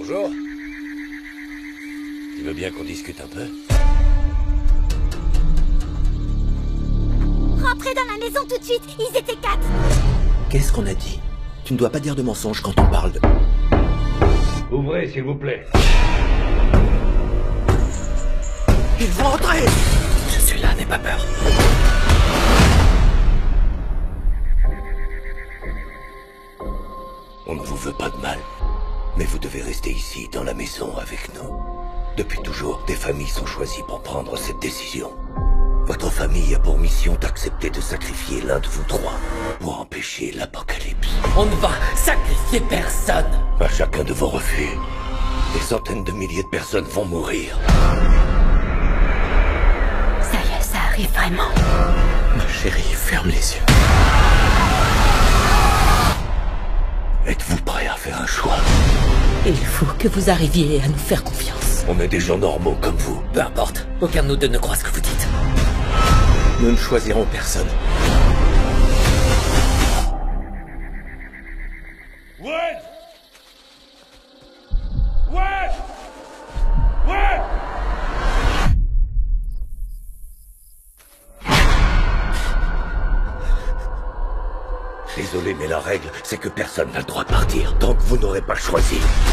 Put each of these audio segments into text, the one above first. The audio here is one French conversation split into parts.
Bonjour. Tu veux bien qu'on discute un peu? Rentrez dans la maison tout de suite, ils étaient 4. Qu'est-ce qu'on a dit? Tu ne dois pas dire de mensonges quand on parle de... Ouvrez, s'il vous plaît. Ils vont entrer! Je suis là, n'aie pas peur. On ne vous veut pas de mal. Mais vous devez rester ici, dans la maison, avec nous. Depuis toujours, des familles sont choisies pour prendre cette décision. Votre famille a pour mission d'accepter de sacrifier l'un de vous trois pour empêcher l'apocalypse. On ne va sacrifier personne. À chacun de vos refus, des centaines de milliers de personnes vont mourir. Ça y est, ça arrive vraiment. Ma chérie, ferme les yeux. Êtes-vous prêt à faire un choix? Il faut que vous arriviez à nous faire confiance. On est des gens normaux comme vous. Peu importe, aucun de nous deux ne croit ce que vous dites. Nous ne choisirons personne. Ouais! Ouais! Ouais! Désolé, mais la règle, c'est que personne n'a le droit de partir tant que vous n'aurez pas choisi.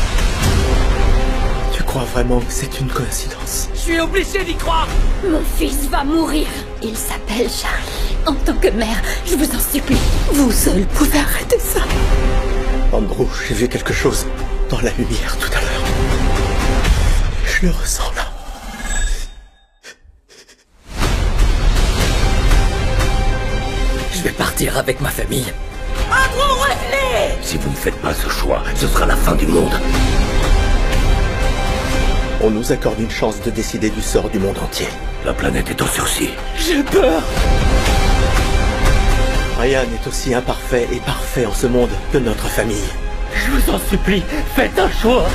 Tu crois vraiment que c'est une coïncidence? Je suis obligé d'y croire. Mon fils va mourir. Il s'appelle Charlie. En tant que mère, je vous en supplie, vous seul pouvez arrêter ça. Andrew, j'ai vu quelque chose dans la lumière tout à l'heure. Je le ressens là. Je vais partir avec ma famille. Andrew, revenez! Si vous ne faites pas ce choix, ce sera la fin du monde. On nous accorde une chance de décider du sort du monde entier. La planète est en sursis. J'ai peur. Ryan est aussi imparfait et parfait en ce monde que notre famille. Je vous en supplie, faites un choix.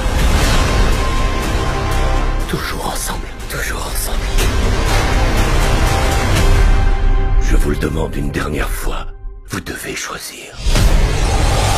Toujours ensemble. Toujours ensemble. Je vous le demande une dernière fois. Vous devez choisir.